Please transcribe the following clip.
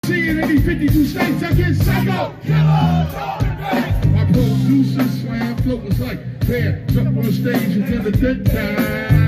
Seeing any 52 states, I get psycho. My producers slam float was like, man, jump on stage and then the dead time.